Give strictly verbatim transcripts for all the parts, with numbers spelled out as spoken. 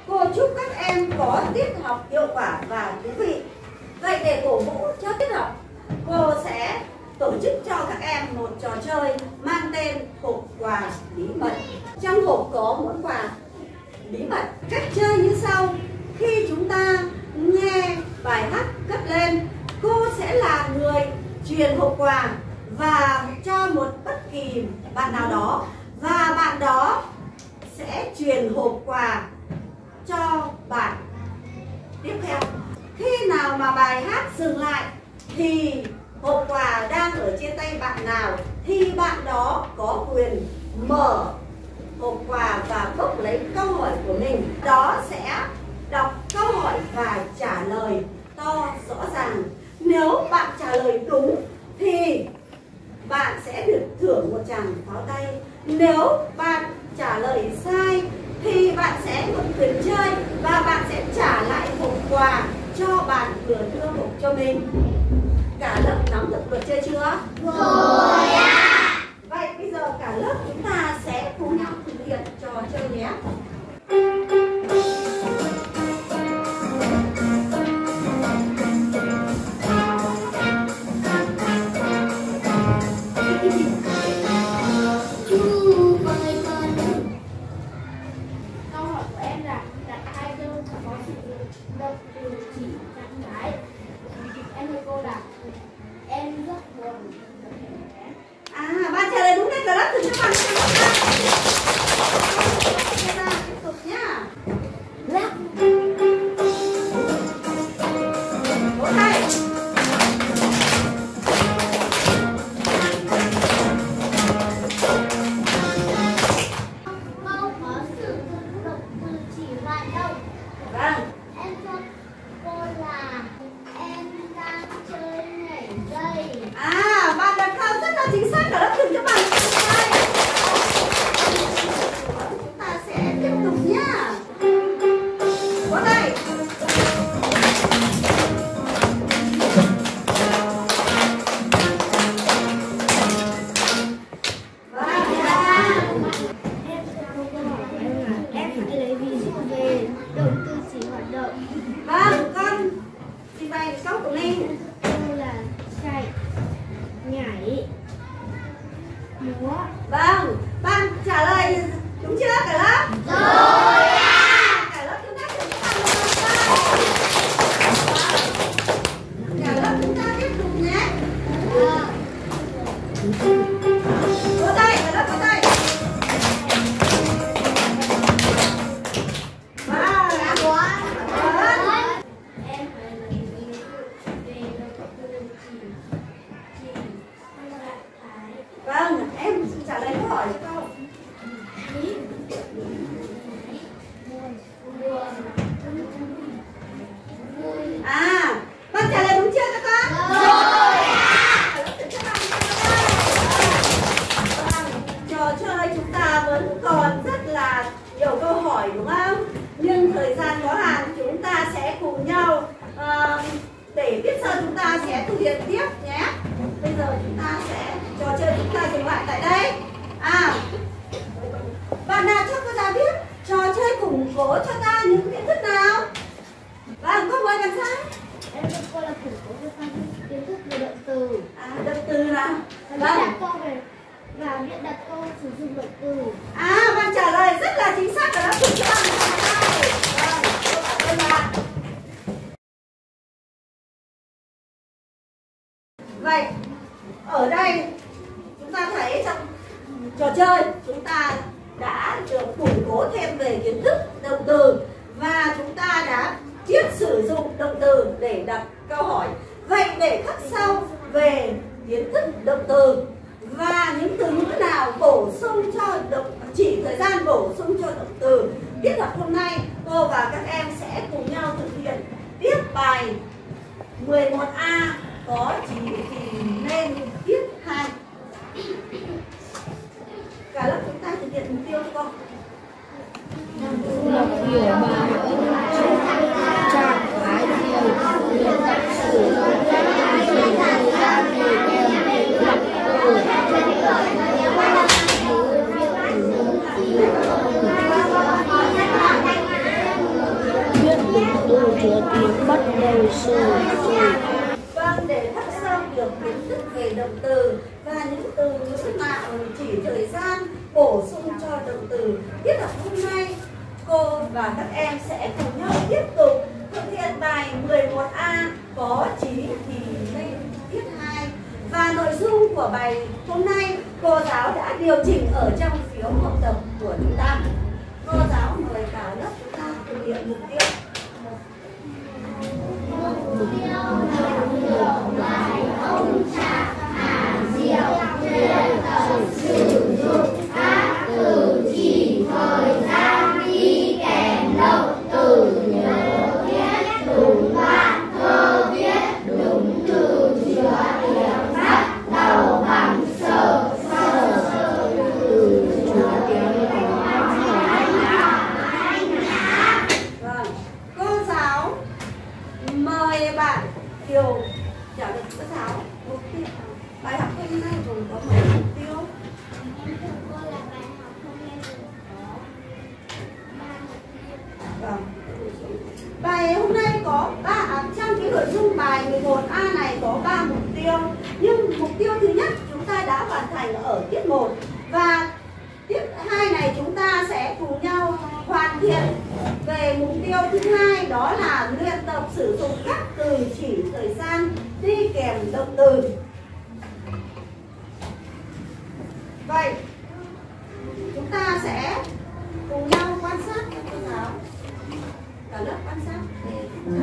cô chúc các em có tiết học hiệu quả và thú vị. Vậy để cổ vũ cho tiết học, cô sẽ tổ chức cho các em một trò chơi mang tên hộp quà bí mật. Trong hộp có món quà bí mật. Cách chơi như sau: khi chúng ta nghe bài hát cất lên, cô sẽ là người truyền hộp quà và cho một bất kỳ bạn nào đó, và bạn đó sẽ truyền hộp quà cho bạn tiếp theo. Khi nào mà bài hát dừng lại thì hộp quà đang ở trên tay bạn nào thì bạn đó có quyền mở hộp quà và bốc lấy câu hỏi của mình. Đó sẽ đọc câu hỏi và trả lời to rõ ràng. Nếu bạn trả lời đúng thì bạn sẽ được thưởng một tràng pháo tay. Nếu bạn trả lời sai thì bạn sẽ mất quyền chơi và bạn sẽ trả lại hộp quà cho bạn vừa đưa hộp cho mình. Cả lớp nắm được luật chơi chưa? Rồi ạ. Vậy bây giờ cả lớp chúng ta sẽ cùng nhau thực hiện trò chơi nhé. À, bạn trả lời đúng đấy, cả lớp thử cho bạn xem nào. Tiếp tục nhá. Vỗ tay. Câu có sự động từ chỉ hoạt động. Vâng. Em cho cô là em đang chơi nhảy dây. À, bạn đặt câu rất là chính xác, cả lớp thử cho bạn. Chúng ta sẽ tiếp tục nhá. Vỗ tay. Em phải lấy ví dụ về động từ chỉ hoạt động. Vâng, con trình bày câu của mình. Câu là chạy, nhảy, múa. Vâng, bạn trả lời đúng chưa cả lớp? Rồi ạ. Cả lớp chúng ta thử cho bạn một lần. Cả lớp chúng ta tiếp tục nhé. Vỗ tay, cả lớp vỗ tay. Vâng, vâng. Em phải lấy ví dụ về động từ chỉ, chỉ, trạng thái. Vâng, em trả lời câu hỏi cho câu. À, bạn trả lời đúng chưa các con? Rồi ạ. Trò chơi chúng ta vẫn còn rất là nhiều câu hỏi đúng không? Nhưng thời gian có hạn, chúng ta sẽ cùng nhau uh, để tiết sau chúng ta sẽ thực hiện tiếp nhé. Bây giờ chúng ta sẽ trò chơi chúng ta dừng lại tại đây. À, bạn nào cho cô giáo biết trò chơi củng cố cho ta những kiến thức nào? Vâng, cô mời bạn sai. em cho cô là củng cố cho ta kiến thức về động từ. À, động từ nào? Và biết đặt câu về và biết đặt câu sử dụng động từ. À, bạn trả lời rất là chính xác và đãถูกต้อง. Vâng, cô cảm ơn bạn. Vậy, ở đây chúng ta thấy trong trò chơi chúng ta đã được củng cố thêm về kiến thức động từ và chúng ta đã biết sử dụng động từ để đặt câu hỏi. Vậy để khắc sâu về kiến thức động từ và những từ ngữ nào bổ sung cho động chỉ thời gian bổ sung cho động từ, tiết học hôm nay cô và các em sẽ cùng nhau thực hiện tiếp bài mười một A có chỉ thì nên tiết hai. Cả lớp chúng ta thực hiện mục tiêu cho con. Đọc hiểu bài trạng thái điều luyện tập sử dụng các từ thời gian để kèm đọc từ tiếng bắt đầu sôi sôi. Vâng, để khắc sâu được kiến thức về động từ và những từ ngữ nào chỉ thời gian bổ sung cho động từ, tiết học hôm nay cô và các em sẽ cùng nhau tiếp tục thực hiện bài mười một A có trí thì lên tiết hai. Và nội dung của bài hôm nay cô giáo đã điều chỉnh ở trong phiếu học tập của chúng ta. Cô giáo mời cả lớp chúng ta thực hiện mục tiêu. Bài ông cha Hà Diệu luyện tập sử dụng các từ chỉ thời gian đi kèm động từ nhớ viết đúng đoạn thơ viết đúng từ chứa điểm bắt đầu bằng sở sở từ chứa điểm Vâng, cô giáo mời bạn Kiều trả lời cô giáo mục tiêu. Bài học hôm nay gồm có mấy mục tiêu? Vâng. Bài hôm nay có ba à, trong cái nội dung bài mười một A này có ba mục tiêu. Nhưng mục tiêu thứ nhất chúng ta đã hoàn thành ở tiết một và tiết hai này chúng ta sẽ cùng nhau hoàn thiện về mục tiêu thứ hai, đó là luyện tập sử dụng các từ chỉ thời gian đi kèm động từ. Vậy chúng ta sẽ cùng nhau quan sát các cô giáo, cả lớp quan sát để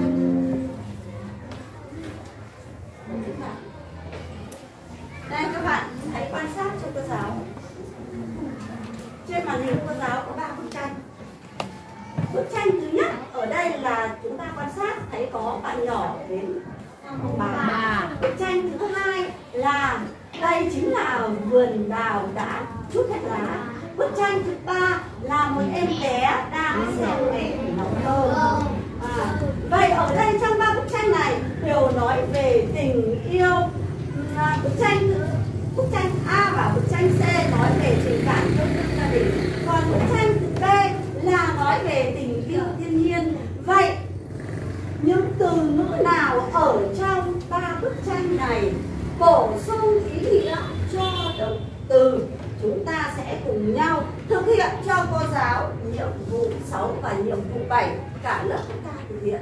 đây các bạn hãy quan sát cho cô giáo. Trên màn hình cô giáo có ba bức tranh. Bức tranh thứ nhất ở đây là chúng ta quan sát thấy có bạn nhỏ đến ông bà. Bức tranh thứ hai là đây chính là vườn đào đã chút hết lá. Bức tranh thứ ba là một em bé đang xem mẹ nấu cơm. À, vậy ở đây trong ba bức tranh này đều nói về tình yêu. À, bức tranh bức tranh A và bức tranh C nói về tình cảm yêu thương gia đình, còn bức tranh B là nói về tình yêu thiên nhiên. Vậy những từ ngữ nào ở trong ba bức tranh này bổ sung ý nghĩa cho động từ? Chúng ta sẽ cùng nhau thực hiện cho cô giáo nhiệm vụ sáu và nhiệm vụ bảy. Cả lớp chúng ta thực hiện.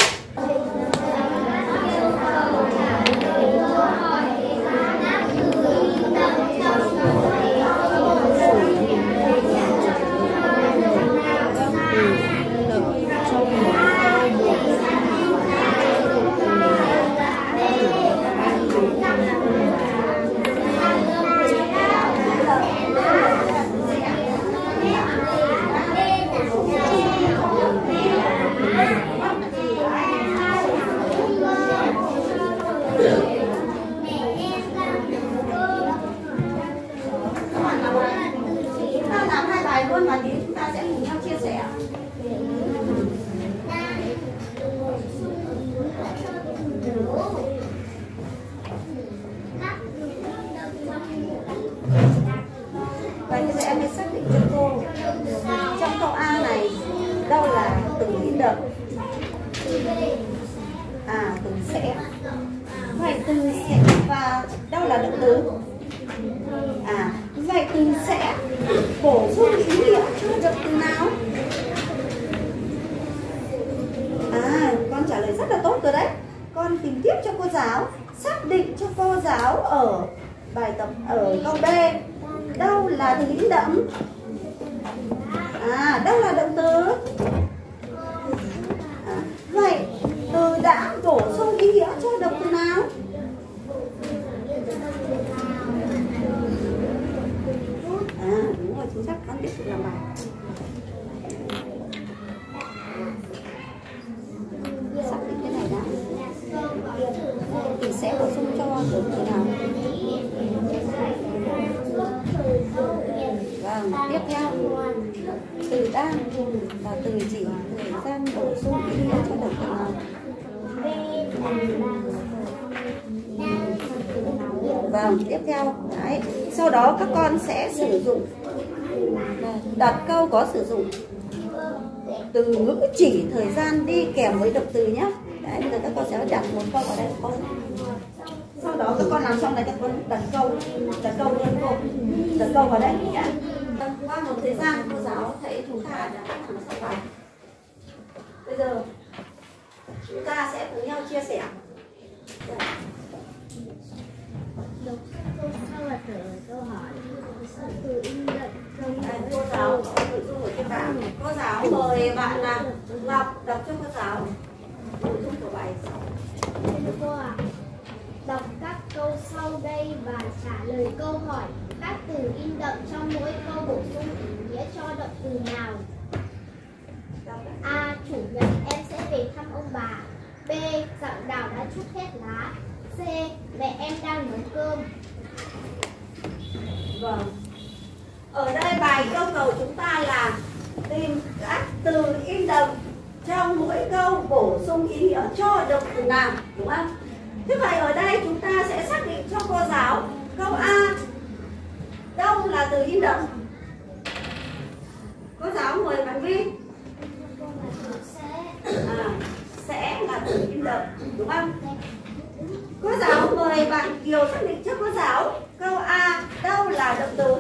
Luôn và tí chúng ta sẽ cùng nhau chia sẻ. Vậy bây giờ em hãy xác định cho cô trong câu A này đâu là từ in đậm, à từ sẽ, vậy từ sẽ và đâu là động từ? À, vậy từ sẽ bổ sung ý nghĩa cho động từ nào? À, con trả lời rất là tốt rồi đấy. Con tìm tiếp cho cô giáo, xác định cho cô giáo ở bài tập ở câu B đâu là từ in đậm. À, đâu là động từ? À, vậy từ đã bổ sung ý nghĩa cho động từ nào? À, đúng rồi, chính xác, con tiếp tục làm bài. Xác định cái này đã. Thì sẽ bổ sung cho từ nào? Vâng, tiếp theo từ đang là từ chỉ thời gian bổ sung ý nghĩa cho động từ nào? Vâng, tiếp theo đấy. Sau đó các con sẽ sử dụng đặt câu có sử dụng từ ngữ chỉ thời gian đi kèm với động từ nhé. Đấy, bây giờ các con sẽ đặt một câu ở đây con. Sau đó các con làm xong này các con đặt câu, đặt câu luôn cô, đặt câu vào đây nhé. Qua một thời gian cô giáo thấy chúng ta đã làm xong bài. Bây giờ chúng ta sẽ cùng nhau chia sẻ. Đọc câu sau là trả lời câu hỏi. Từ in đậm trong Đây, cô giáo có nội dung của các bạn. Cô giáo mời bạn là Ngọc đọc cho cô giáo nội dung của bài. Thưa cô ạ, đọc các câu sau đây và trả lời câu hỏi. Các từ in đậm trong mỗi câu bổ sung ý nghĩa cho động từ nào? A. Chủ nhật em sẽ về thăm ông bà. B. Dạo đào đã trút hết lá. C. Mẹ em đang nấu cơm. Vâng. Ở đây bài yêu cầu chúng ta là tìm các từ in đậm trong mỗi câu bổ sung ý nghĩa cho động từ nào, đúng không? Thế vậy ở đây chúng ta sẽ xác định cho cô giáo câu A đâu là từ in đậm. Cô giáo mời bạn Vi. À, sẽ là từ in đậm, đúng không? Cô giáo mời bạn Kiều xác định cho cô giáo câu A đâu là động từ.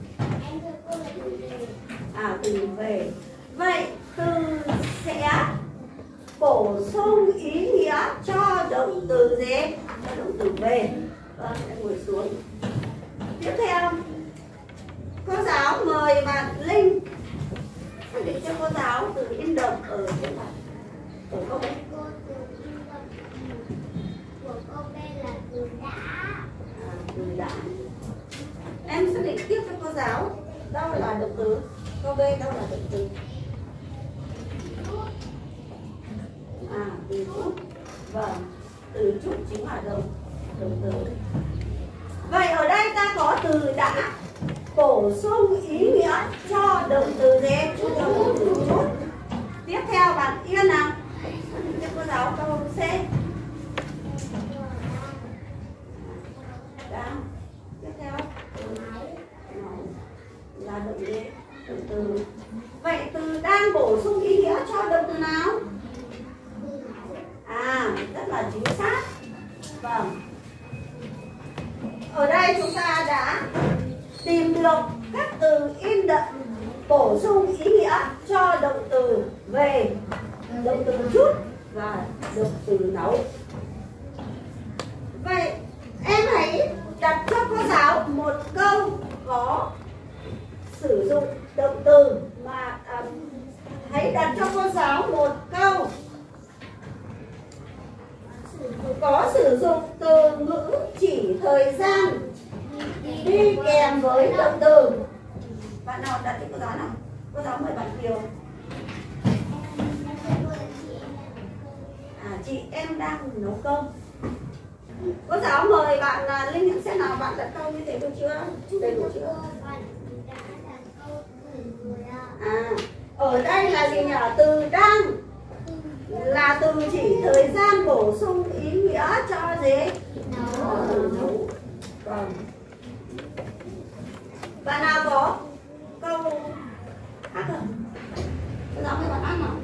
À, từ về. Vậy từ sẽ bổ sung ý nghĩa cho động từ gì? Cho động từ về. Vâng, hãy ngồi xuống. Tiếp theo, cô giáo mời bạn Linh xác định cho cô giáo từ in đậm ở trên mặt của câu đấy. Cô từ in đậm của câu B là từ đã. À, từ đã. Em xác định tiếp cho cô giáo đâu là động từ. Câu B đâu là động từ. À, từ chút. Vâng, từ chút chính là động động từ. Vậy ở đây ta có từ đã bổ sung ý nghĩa cho động từ gì? Cho động từ chút. Tiếp theo bạn Yên nào cho cô giáo câu C. Đã. Tiếp theo là động gì? Động từ. Vậy từ đang bổ sung ý nghĩa cho động từ nào? À, rất là chính xác. Vâng. Ở đây chúng ta đã tìm được các từ in đậm bổ sung ý nghĩa cho động từ về, động từ chút và động từ nấu. Vậy em hãy đặt cho cô giáo một câu có sử dụng động từ mà à, hãy đặt cho cô giáo một câu có sử dụng từ ngữ chỉ thời gian đi kèm với động từ. Bạn nào đặt cho cô giáo nào? Cô giáo mời bạn Kiều. À, chị em đang nấu cơm. Cô giáo mời bạn là Linh nhận xét nào, bạn đặt câu như thế được chưa? Đầy đủ chưa? À, ở đây là gì nhỉ? Từ đang là từ chỉ thời gian bổ sung ý nghĩa cho gì? Nấu. Nấu. Vâng. Bạn nào có câu khác không? Cô giáo mời bạn ăn nào.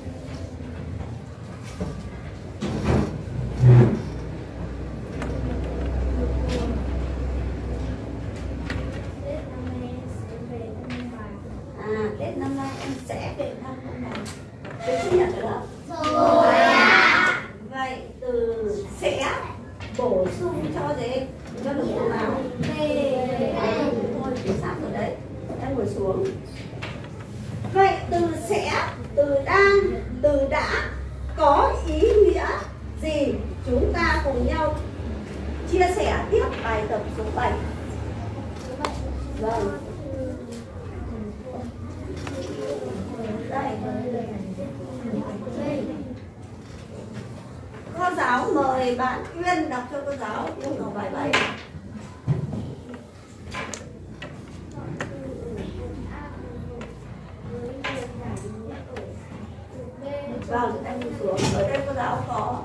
À, Tết năm nay em sẽ về thăm ông bà. Thế sinh nhật rồi đó. Rồi ạ. Vậy từ sẽ bổ sung cho gì? Cho được từ nào? Thôi, chính xác rồi đấy. Em ngồi xuống. Vậy từ sẽ, từ đang, từ đã có ý nghĩa gì? Chúng ta cùng nhau chia sẻ tiếp bài tập số bảy. Vâng. Đây. Cô giáo mời bạn Uyên đọc cho cô giáo yêu cầu bài bảy. Vâng, em đi xuống. Ở đây cô giáo có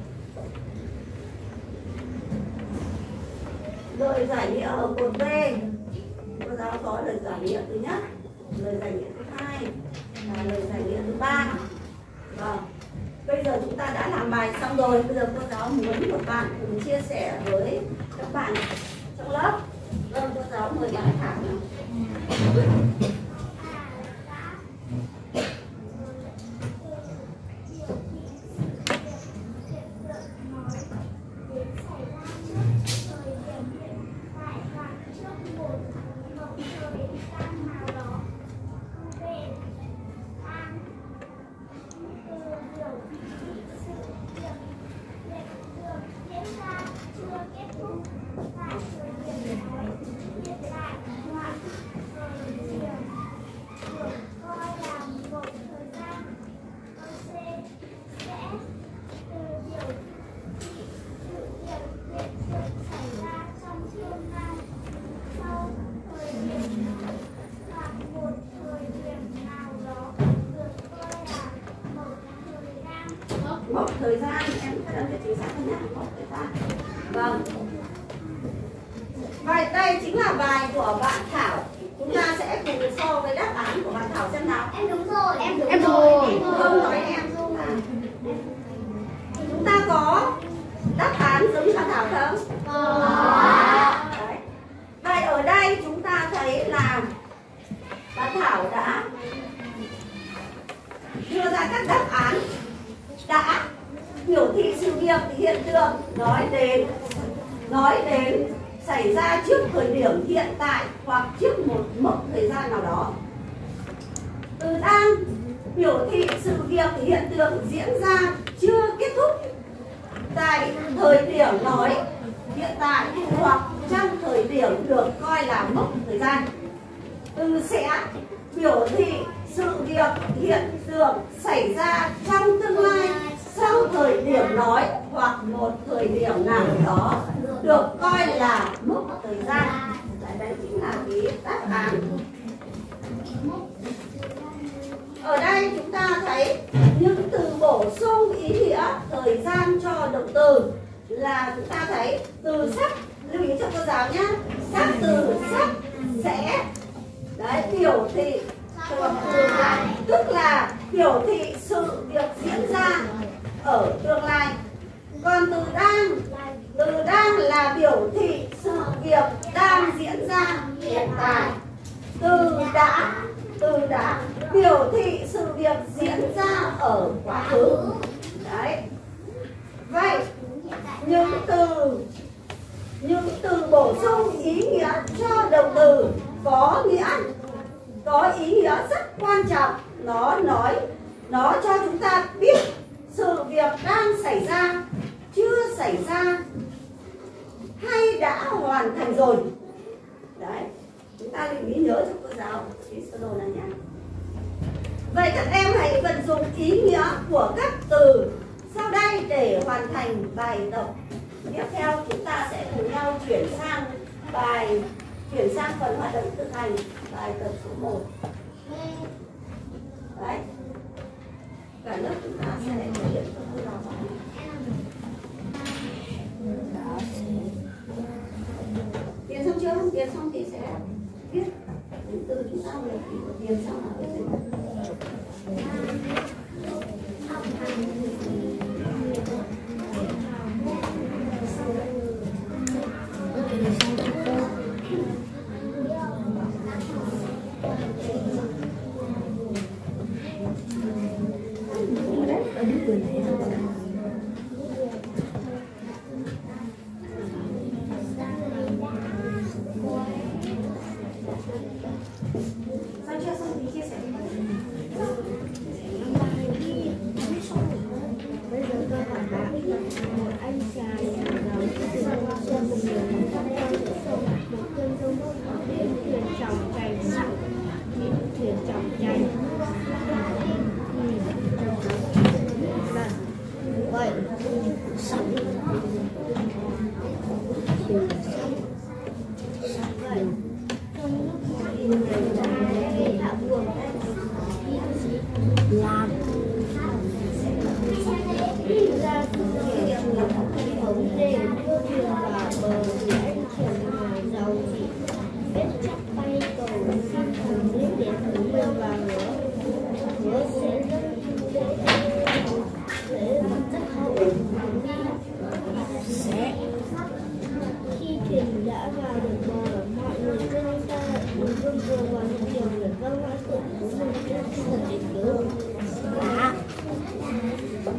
lời giải nghĩa ở cột B. Cô giáo có lời giải nghĩa thứ nhất, lời giải nghĩa thứ hai, là lời giải nghĩa thứ ba. Vâng. Bây giờ chúng ta đã làm bài xong rồi. Bây giờ cô giáo muốn một bạn cùng chia sẻ với các bạn trong lớp. Vâng, cô giáo mời bạn Thảo nào. Một thời gian, em cần phải chính xác hơn nhé. Một thời gian. Vâng. Bài đây chính là bài của bạn Thảo. Chúng ta sẽ cùng so với đáp án của bạn Thảo xem nào. Em đúng rồi, em đúng Em đúng rồi. rồi. Không nói em. À. Chúng ta có đáp án giống như bạn Thảo không? Đấy. Vậy ở đây chúng ta thấy là bạn Thảo đã đưa ra các đáp án, đã biểu thị sự việc hiện tượng nói đến nói đến xảy ra trước thời điểm hiện tại hoặc trước một mốc thời gian nào đó. Từ đang biểu thị sự việc hiện tượng diễn ra chưa kết thúc tại thời điểm nói hiện tại hoặc trong thời điểm được coi là mốc thời gian. Từ sẽ biểu thị sự việc hiện tượng xảy ra trong tương lai sau thời điểm nói hoặc một thời điểm nào đó được coi là mốc thời gian. Đấy chính là cái đáp án. Ở đây chúng ta thấy những từ bổ sung ý nghĩa thời gian cho động từ là chúng ta thấy từ sắp, lưu ý cho cô giáo nhé. Các từ sắp, sẽ, đấy, biểu thị tương lai, tức là biểu thị sự việc diễn ra ở tương lai. Còn từ đang, từ đang là biểu thị sự việc đang diễn ra hiện tại. Từ đã, từ đã biểu thị sự việc diễn ra ở quá khứ. Đấy. Vậy những từ những từ bổ sung ý nghĩa cho động từ có nghĩa có ý nghĩa rất quan trọng. Nó nói nó cho chúng ta biết sự việc đang xảy ra, chưa xảy ra hay đã hoàn thành rồi. Đấy, chúng ta lưu ý nhớ cho cô giáo cái sơ đồ này nhé. Vậy các em hãy vận dụng ý nghĩa của các từ sau đây để hoàn thành bài tập. Tiếp theo chúng ta sẽ cùng nhau chuyển sang bài chuyển sang phần hoạt động thực hành, bài tập số một. Đấy. Cả lớp chúng ta sẽ thực hiện cho cô giáo. Điền xong chưa? Điền xong thì sẽ viết những từ chúng ta vừa điền xong là viết gì?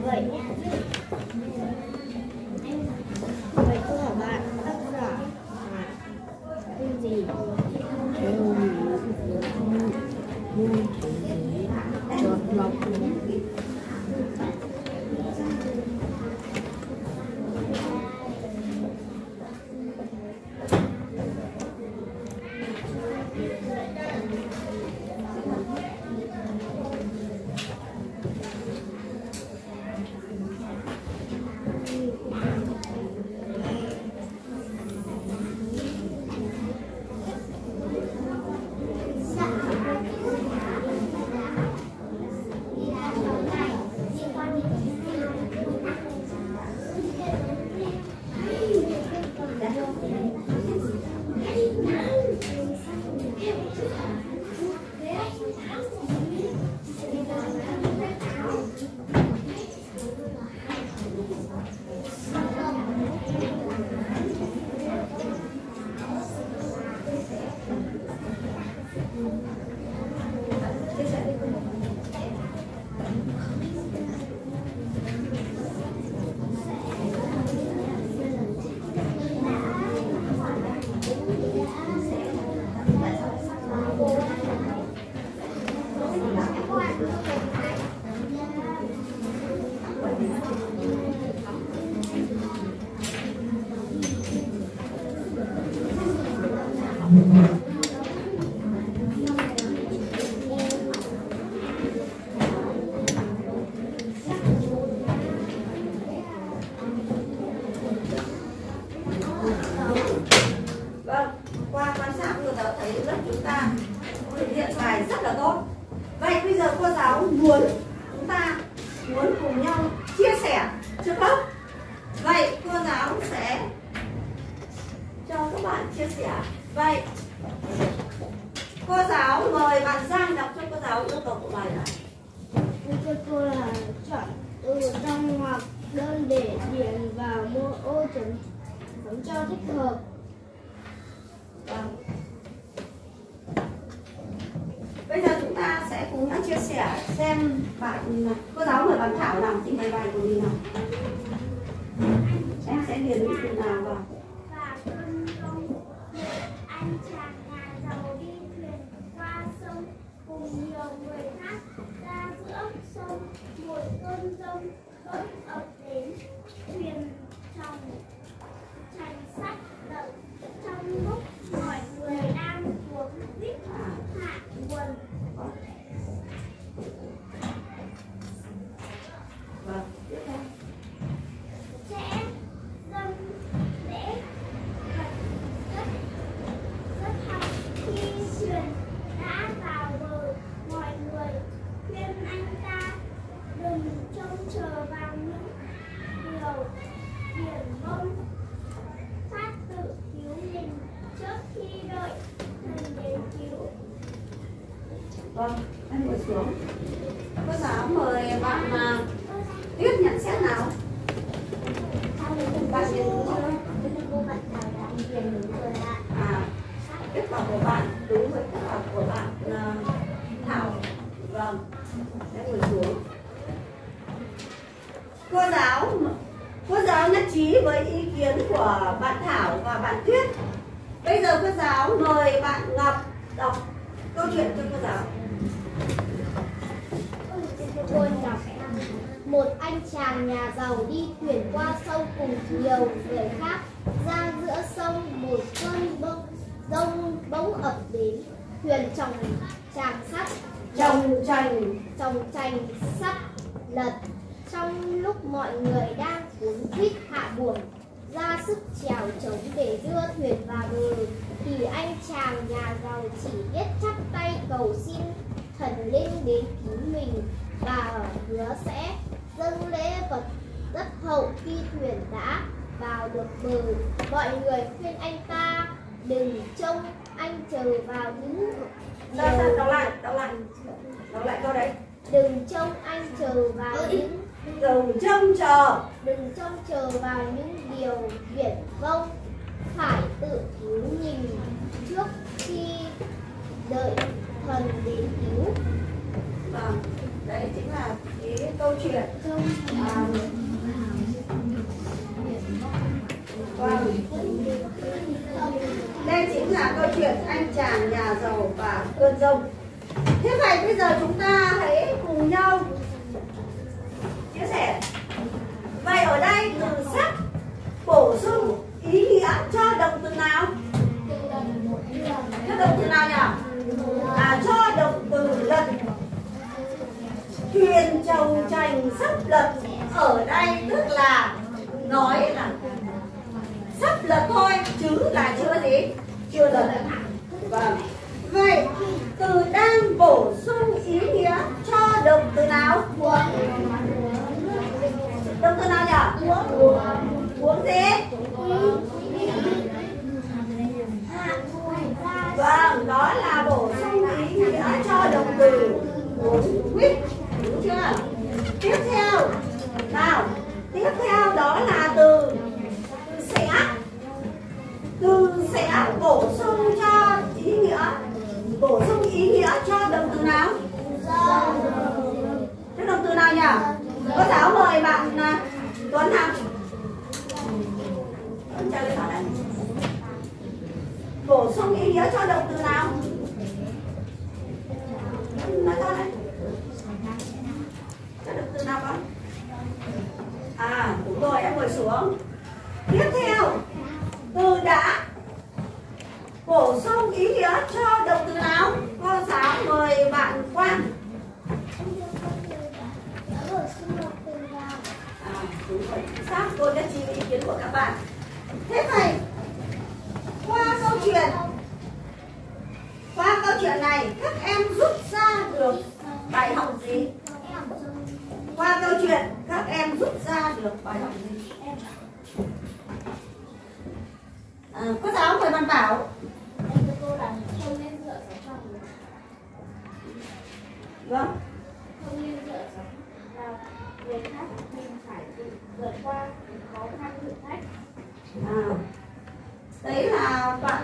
vậy. Vậy câu hỏi bạn tác giả tên gì? Theo môn chọn lọc. Vâng, qua quan sát cô giáo thấy lớp chúng ta thực hiện bài rất là tốt. Vậy bây giờ cô giáo muốn chúng ta muốn cùng nhau chia sẻ trước lớp. Vậy cô giáo sẽ cho các bạn chia sẻ. Vậy cô giáo mời bạn Giang đọc cho cô giáo yêu cầu của bài này. Cho cô là chọn từ trong hoặc đơn để điền vào mô ô chấm chấm cho thích hợp. Vâng. Bây giờ chúng ta sẽ cùng nhau chia sẻ xem bạn cô giáo mời bạn Thảo làm trình bày bài của mình nào. Em sẽ điền những từ nào vào. Và cơn rông, anh chàng nhà giàu đi thuyền qua sông cùng nhiều người khác ra giữa sông. Một cơn rông bỗng ập đến, thuyền tròng trành sắt động trong lúc mọi người đang cuống quýt hạ nguồn. Vâng, tiếp theo. Sẽ dâng lễ vật rất rất học khi thuyền đã vào bờ. Mọi người khuyên anh ta đừng trông chờ vào những điều viển vông, phát tự cứu mình trước khi đợi thần đến cứu. Vâng, em ngồi xuống. Cô giáo mời bạn mà Tuyết nhận xét nào. Bạn điền đúng chưa? Cô bạn Thảo đã điền đúng rồi ạ. À, kết quả của bạn đúng với kết quả của bạn uh, Thảo. Vâng, em ngồi xuống. Cô giáo cô giáo nhất trí với ý kiến của bạn Thảo và bạn Tuyết. Bây giờ cô giáo mời bạn Ngọc đọc câu chuyện cho cô giáo. Cô đọc. Một anh chàng nhà giàu đi thuyền qua sông cùng nhiều người khác. Ra giữa sông một cơn bông rông bỗng ập đến. Thuyền chồng tràng sắt Chồng chành chồng chành sắt lật. Trong lúc mọi người đang cuốn quýt hạ buồm ra sức chèo chống để đưa thuyền vào bờ, thì anh chàng nhà giàu chỉ biết chắp tay cầu xin thần linh đến cứu mình và hứa sẽ dâng lễ vật rất hậu khi thuyền đã vào được bờ. Mọi người khuyên anh ta đừng trông anh chờ vào những Sao, sao, đọc lại, đọc lại Đọc lại câu đấy. đừng trông anh chờ vào những Đừng trông chờ đừng trông chờ vào những điều viển vông, phải tự cứu mình trước khi đợi thần đến cứu. Vâng. Đấy chính là cái câu chuyện. À, vâng. Đây chính là câu chuyện anh chàng nhà giàu và cơn giông. Thế vậy bây giờ chúng ta hãy cùng nhau chia sẻ. Vậy ở đây từ sắc bổ sung ý nghĩa cho động từ nào? Cho động từ nào nhỉ? À, cho động từ lật. Thuyền chồng chành sắp lật. Ở đây tức là nói là sắp lật thôi chứ là chưa gì? Chưa lật. Vâng. Vậy từ đang bổ sung ý nghĩa cho động từ nào? Động từ nào nhỉ? Uống gì? Vâng, đó là bổ sung ý nghĩa cho động từ uống quýt. Đúng chưa? Tiếp theo, nào, tiếp theo đó là từ sẽ. Từ sẽ bổ sung cho ý nghĩa, bổ sung ý nghĩa cho động từ nào? Cho động từ nào nhỉ? Cô giáo mời bạn Tuấn Hằng. Bổ sung ý nghĩa cho động từ nào? Nói to đấy. Cho động từ nào con? À, đúng rồi, em ngồi xuống. Tiếp theo, từ đã bổ sung ý nghĩa cho động từ nào? Cô giáo mời bạn Quang. À, đúng rồi, xác cô đã chỉ ý kiến của các bạn. Thế vậy, qua câu chuyện, qua câu chuyện này các em rút ra được bài học gì? Qua câu chuyện các em rút ra được bài học gì? À, cô giáo mời bạn Bảo. Vâng. Không nên dựa dẫm vào người khác, mình phải tự vượt qua khó khăn thử thách. À, đấy là bạn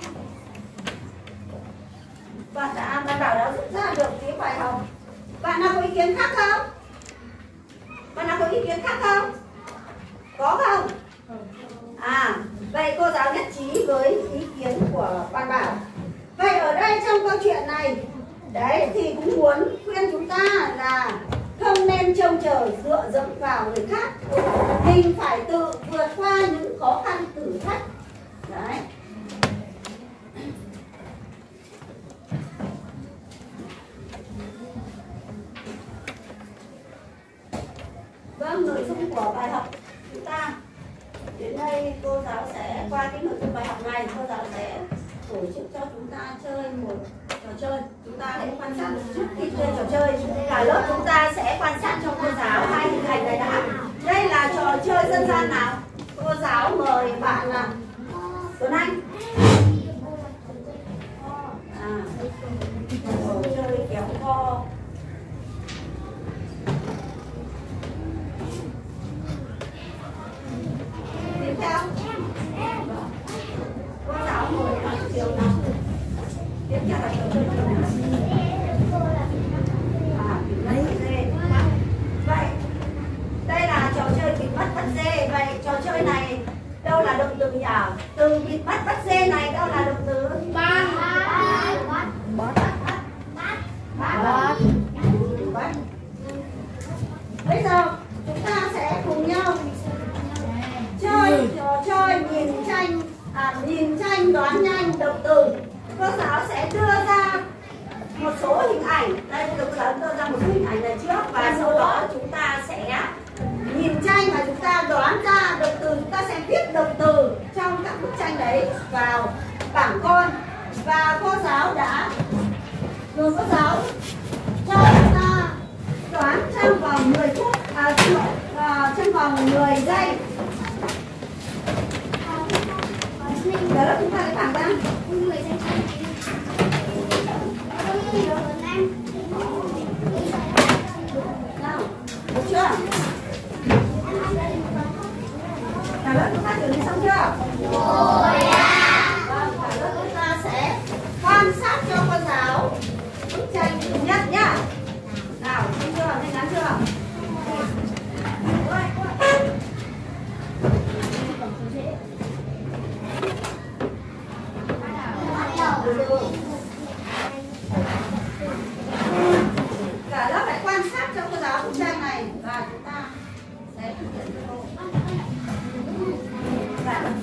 bạn đã bạn Bảo đã rút ra được cái bài học. Bạn nào có ý kiến khác không? Bạn nào có ý kiến khác không? Có không? À, vậy cô giáo nhất trí với ý kiến của bạn Bảo. Vậy ở đây trong câu chuyện này, đấy thì cũng muốn khuyên chúng ta là không nên trông chờ dựa dẫm vào người khác. Mình phải tự vượt qua những khó khăn thử thách. Đấy. Vâng, nội dung của bài học chúng ta đến đây cô giáo sẽ qua cái nội dung bài học này, cô giáo sẽ tổ chức cho chúng ta chơi một trò chơi. Chúng ta hãy quan sát trước khi chơi trò chơi. Cả lớp chúng ta sẽ quan sát cho cô giáo hai thực hành này đã. Đây là trò chơi dân gian nào? Cô giáo mời bạn là Tuấn Anh. À, trò chơi kéo co. Tiếp theo, cô giáo mời bạn Kiều nào. Tiếp theo là trò chơi kiểu nào? À, bịt mắt bắt dê. Vậy, đây là trò chơi bịt mắt bắt dê. Vậy trò chơi này đâu là động từ nhỉ? Từ bịt mắt bắt dê này đâu là động từ? Bắt. Bắt. Bắt. Bắt. Bắt. Bây giờ chúng ta sẽ cùng nhau chơi trò chơi nhìn tranh, à, nhìn tranh đoán nhanh động từ. Cô giáo sẽ đưa ra một số hình ảnh. Đây, cô giáo đưa ra một số hình ảnh này trước và sau đó chúng ta sẽ nhìn tranh và chúng ta đoán ra động từ. Chúng ta sẽ viết động từ trong các bức tranh đấy vào bảng con. Và cô giáo đã rồi cô giáo cho chúng ta đoán trong vòng mười phút, à, à, trong vòng mười giây. Đó là chúng ta cái bảng ra. Nào, được chưa? Cả lớp chúng ta chuẩn bị xong chưa? Rồi ạ. Vâng, cả lớp chúng ta sẽ quan sát cho cô giáo bức tranh thứ nhất nhá. Nào,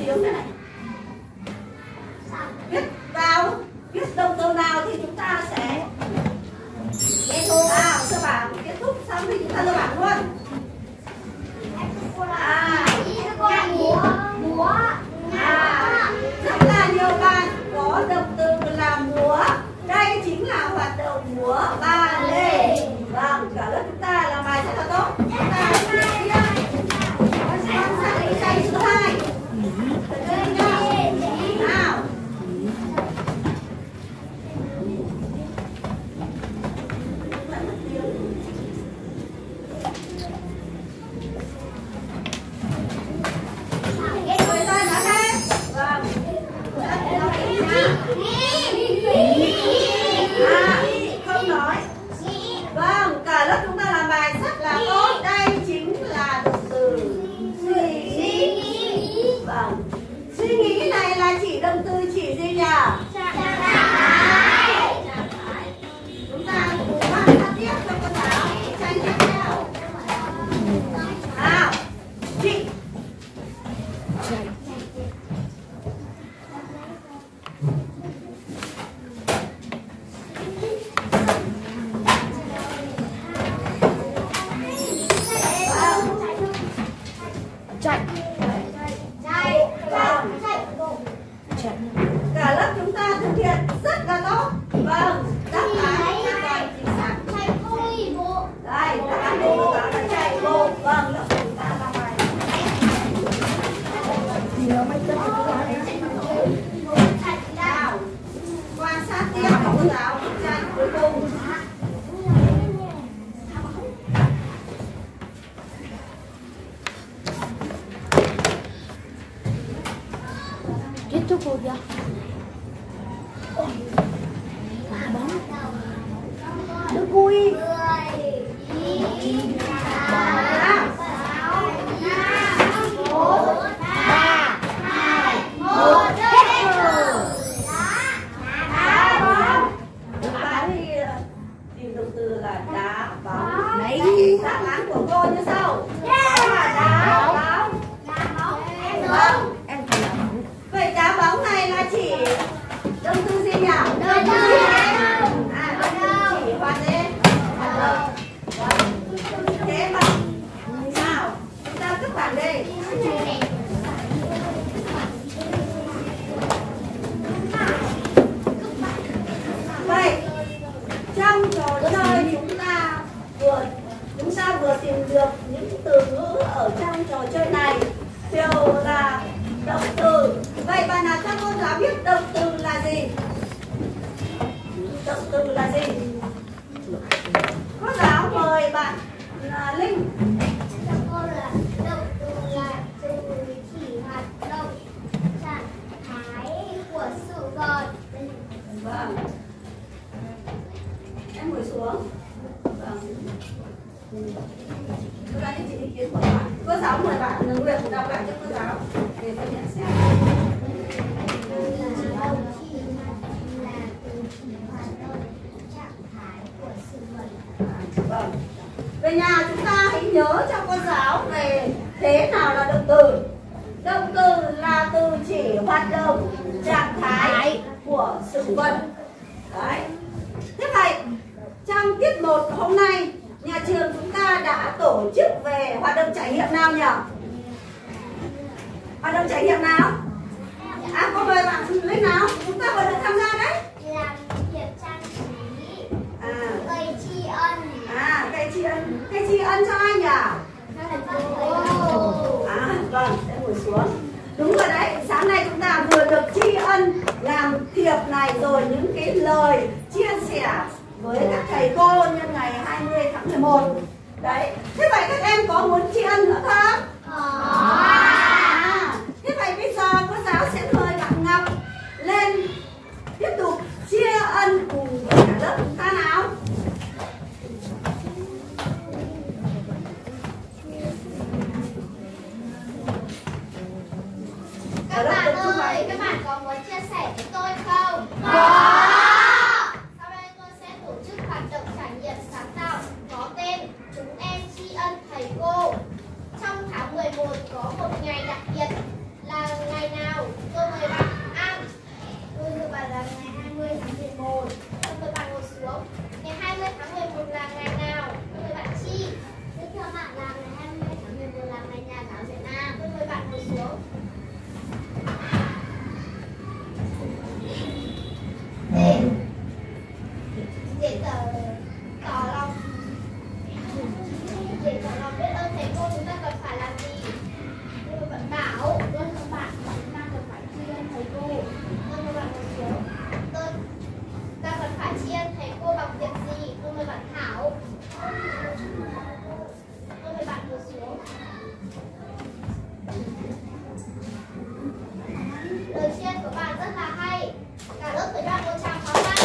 tiếng này này. Viết vào, viết động từ nào thì chúng ta sẽ kết thúc. À, sơ bảng kết thúc xong thì chúng ta sơ bảng luôn. À, múa múa à, rất là nhiều bạn có động từ là múa. Đây chính là hoạt động múa ba lê. Vâng, cả lớp chúng ta làm bài rất là tốt. Chúng ta tiếp tiếp. Quan sát cái giây số hai. Nào. Người ta nói thế. Vâng. À, không nói. Vâng, cả lớp chúng ta làm bài rất là tốt. Đây chính là động từ suy nghĩ. Vâng. Suy nghĩ này là chỉ động từ chỉ gì nhỉ? Trạng thái. Chúng ta cùng quan sát tiếp cho cô giáo. Tranh tiếp theo. Nào, chị. Chạy. Vâng. Cả lớp chúng ta thực hiện rất là tốt. Vâng, đáp án hoàn toàn chính xác. Đây, đáp án của cô giáo là chạy bộ. Vâng, lớp chúng ta làm bài. Nào, quan sát tiếp của cô giáo trang cuối cùng. Kết thúc rồi kìa. Đừng vui. Tìm động từ là đá bóng. Đấy, đáp án của cô như sau. Đó là đá bóng. Vâng. Vậy đá bóng này là chỉ động từ gì nhỉ? Động từ gì? À, động từ chỉ hoạt lên. Hoạt động. Thế mà nào, chúng ta các bạn đây. Vậy trong trò chơi chúng ta vừa chúng ta vừa tìm được những từ ngữ ở trong trò chơi này đều là động từ. Vậy bạn nào cho cô giáo biết động từ là gì? Động từ là gì? Cô giáo mời bạn là Linh. Cô là động từ là từ chỉ hoạt động trạng thái của sự vật. Vâng. Em ngồi xuống. Vâng. Cô giáo chỉ ý kiến của bạn. Cô giáo mời bạn Nguyệt đọc lại cho cô giáo để tôi nhận xét. Vâng. Về nhà chúng ta hãy nhớ cho cô giáo về thế nào là động từ. Động từ là từ chỉ hoạt động trạng thái của sự vật. Đấy. Thế vậy trong tiết một hôm nay nhà trường chúng ta đã tổ chức về hoạt động trải nghiệm nào nhỉ? Hoạt động trải nghiệm nào? À, có mời bạn lên nào? Chúng ta vừa được tham gia đấy. Làm việc trang trí. À, Cây tri ân. à cây tri ân. Cây tri ân cho ai nhỉ? À, vâng, sẽ ngồi xuống. Đúng rồi đấy, sáng nay chúng ta vừa được tri ân làm thiệp này rồi những cái lời chia sẻ với các thầy cô nhân ngày hai mươi tháng mười một. Đấy, thế vậy các em có muốn tri ân nữa không? Có. À, thế vậy bây giờ cô giáo sẽ mời bạn Ngọc lên tiếp tục chia ân cùng với cả lớp chúng ta nào. Các bạn ơi, các bạn có muốn chia sẻ với tôi không? Có. Sau đây tôi sẽ tổ chức hoạt động trải nghiệm sáng tạo có tên Chúng em tri ân thầy cô. Trong tháng mười một có một ngày đặc biệt là ngày nào? nào? Tôi mời bạn ăn. Tôi mời bạn là ngày hai mươi tháng mười một. Tôi mời bạn ngồi xuống. Ngày hai mươi tháng mười một là ngày nào? Tôi mời bạn Chi. Tôi cho bạn là ngày hai mươi tháng mười một là ngày nhà giáo Việt Nam. Tôi mời bạn ngồi xuống. Để để tỏ tỏ lòng để tỏ lòng biết ơn thầy cô, chúng ta cần phải làm gì? Tôi vẫn bảo tôi các bạn chúng ta cần phải tri ân thầy cô. Tôi mời bạn ngồi xuống. Tôi ta cần phải tri ân thầy cô bằng việc gì? Tôi mời bạn Thảo. Tôi mời bạn ngồi xuống. Lời tri ân của bạn rất là hay. Cả lớp phải đoạn một tràng pháo tay.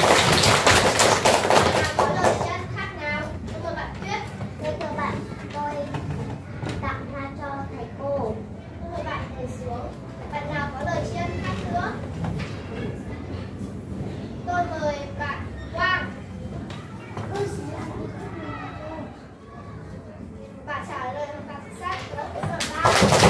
Nào có lời tri ân khác nào? Tôi mời bạn Tuyết. Tôi thưa bạn, tôi tặng hoa cho thầy cô. Tôi mời bạn ngồi xuống. Bạn nào có lời tri ân khác nữa? Tôi mời bạn Quang. Bạn trả lời hoàn toàn chính xác. Lớp sẽ phần ba.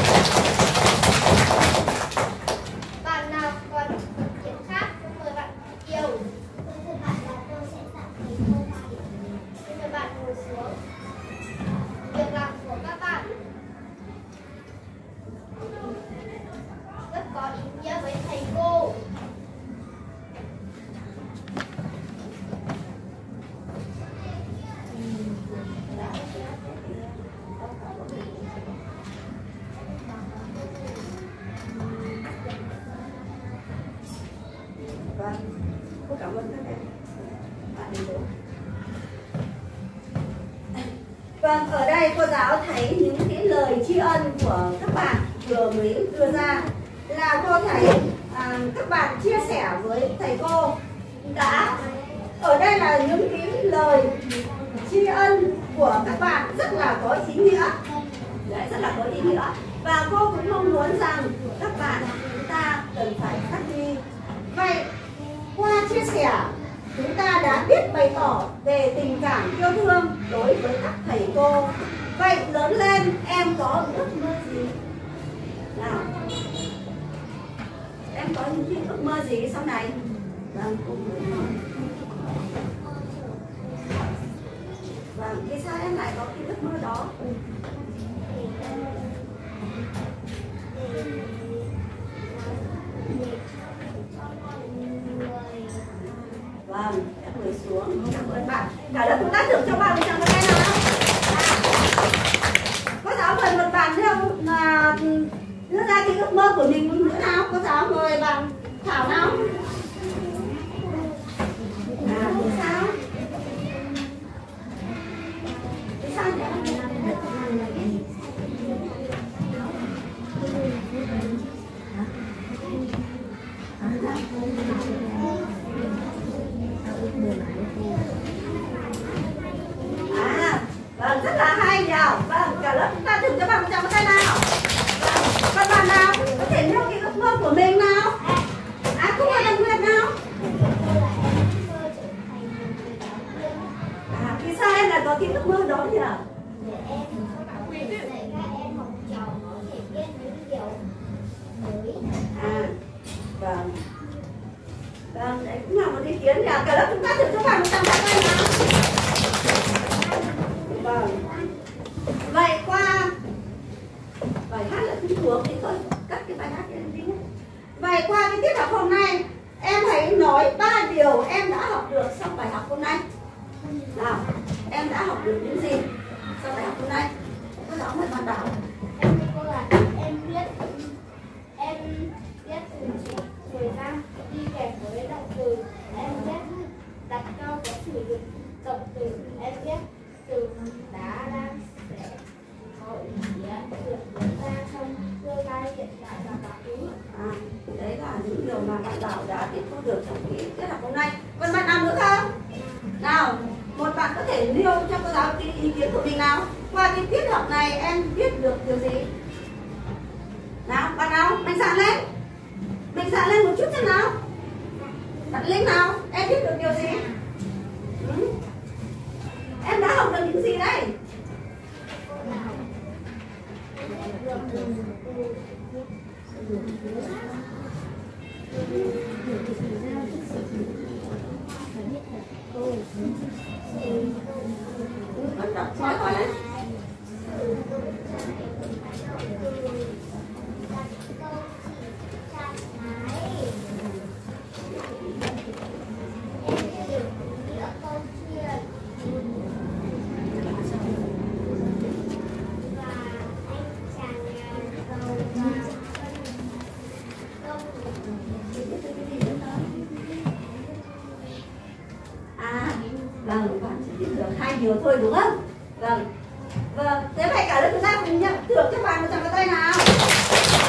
Bạn nào còn ý kiến khác? Tôi mời bạn Kiều. Tôi thưa bạn là tôi sẽ tặng thầy cô hoa điểm. Tôi mời bạn ngồi xuống. Việc làm của các bạn rất có ý nghĩa với thầy cô. Vâng, cô cảm ơn các em. Bạn đi đúng. Vâng, ở đây cô giáo thấy những cái lời tri ân của các bạn vừa mới đưa ra là cô thấy à, các bạn chia sẻ với thầy cô đã. Ở đây là những cái lời tri ân của các bạn rất là có ý nghĩa. Đấy, rất là có ý nghĩa. Và cô cũng mong muốn rằng các bạn chúng ta cần phải phát huy. Vậy qua chia sẻ chúng ta đã biết bày tỏ về tình cảm yêu thương đối với các thầy cô. Vậy lớn lên em có ước mơ gì? Nào, em có những cái ước mơ gì sau này? Vâng, cô muốn nói. Vâng, vì sao em lại có cái ước mơ đó? Vâng, em ngồi xuống. Cảm ơn bạn. Cả lớp chúng ta thưởng cho bạn một tràng tay nào. Cô giáo mời một bạn theo là đưa ra cái ước mơ của mình nữa nào. Cô giáo mời bạn Thảo nào. À, vì sao? Vì sao nhỉ? À, vâng, rất là hay nhỉ. Vâng, cả lớp chúng ta thử cho bạn một tràng tay nào. Vâng, còn bạn nào có thể nêu cái ước mơ của mình nào? À, không phải là Nguyệt nào. À, vì sao em lại có cái ước mơ đó nhỉ? Để em dạy các em học trò có thể biết những điều mới. À, vâng. Vâng, đấy cũng là một ý kiến nhỉ. Cả lớp chúng ta thử cho bạn một tràng tay nào. Vâng. Vậy qua bài hát là không thuộc thì thôi, cắt cái bài hát này đi nhé. Vậy qua cái tiết học hôm nay, em hãy nói ba điều em đã học được trong bài học hôm nay. Nào, em đã học được những gì trong bài học hôm nay? Cô giáo mời bạn Bảo. Em thưa cô là em biết em biết từ trước thời gian đi kèm với động từ. Em biết đặt câu có sử dụng động từ. Em biết từ đã đang sẽ có ý nghĩa được diễn ra trong tương lai, hiện tại và quá khứ. À, đấy là những điều mà bạn Bảo đã tiếp thu được trong cái tiết học hôm nay. Còn bạn nào nữa không? Nào, một bạn có thể nêu cho cô giáo cái ý kiến của mình nào. Qua cái tiết học này em biết được điều gì? Nào, bạn nào, mạnh dạn lên. Mạnh dạn lên một chút xem nào. Bạn Linh nào, em biết được điều gì? Ừ. Em đã học được những gì đây? Bắt đầu hỏi hỏi đấy. À, vâng, bạn chỉ biết được hai điều thôi đúng không? Vâng, vâng, thế vậy cả lớp chúng ta cùng nhận thưởng cho bạn một tràng pháo tay nào.